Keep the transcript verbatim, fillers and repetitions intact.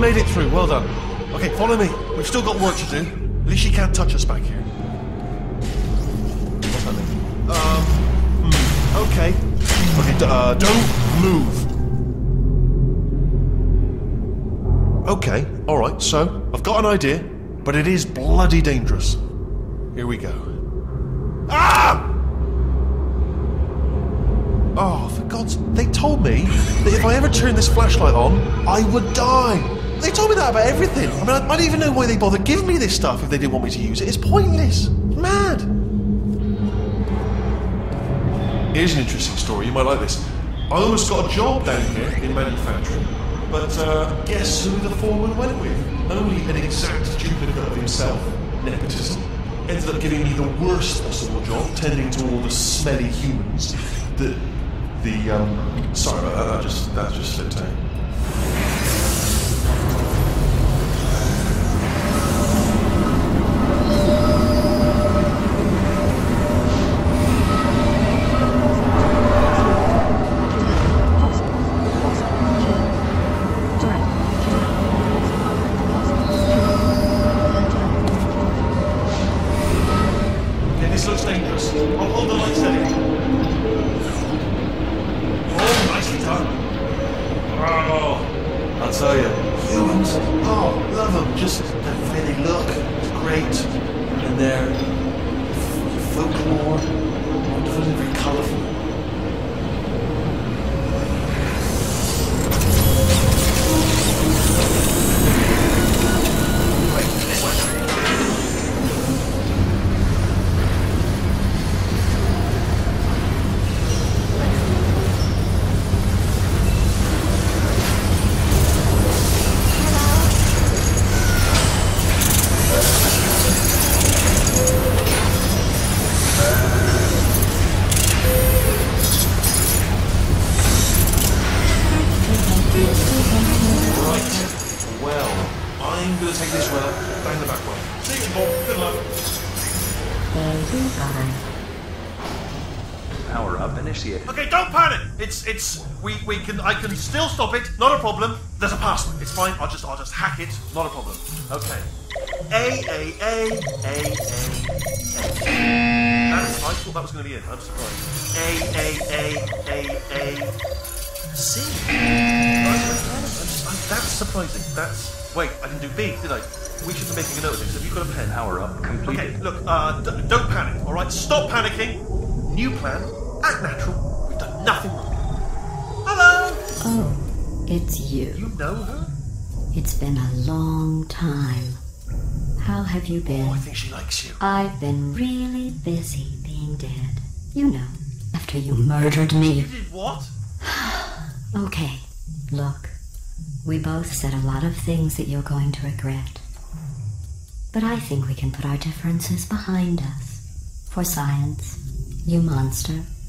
made it through. Well done. Okay, follow me. We've still got work to do. At least she can't touch us back here. What's that mean? Um, hmm, okay. Okay, d uh, don't move. Okay, alright, so, I've got an idea, but it is bloody dangerous. Here we go. Ah! Oh, for God's... They told me that if I ever turned this flashlight on, I would die. They told me that about everything. I mean, I, I don't even know why they bothered giving me this stuff if they didn't want me to use it. It's pointless. Mad. Here's an interesting story. You might like this. I almost got a job down here in manufacturing, but uh, guess who the foreman went with? Only an exact duplicate of himself. Nepotism. Ended up giving me the worst possible job, tending to all the smelly humans that... The, um... Sorry about that, that just, that just slipped out. Okay, this looks dangerous. I'll hold the light steady. Oh, I'll tell you, humans, oh, love them, just the way they look, it's great, and their folklore, wonderful and very colourful. I'm gonna take this route down the back way. See you, Bob. Good luck. Power up, initiate. Okay, don't panic. It's it's we we can I can still stop it. Not a problem. There's a password. It's fine. I'll just I'll just hack it. Not a problem. Okay. A A A A A. That's I thought that was gonna be it. I'm surprised. A A A A A. C. That's surprising. That's. Wait, I didn't do B, did I? We should be making a note of this. Have you got a pen? Power up completed. Okay, look, uh, d don't panic, alright? Stop panicking. New plan. Act natural. We've done nothing wrong. Hello! Oh, it's you. You know her? It's been a long time. How have you been? Oh, I think she likes you. I've been really busy being dead. You know, after you murdered me. You did what? Okay, look. We both said a lot of things that you're going to regret. But I think we can put our differences behind us. For science, you monster.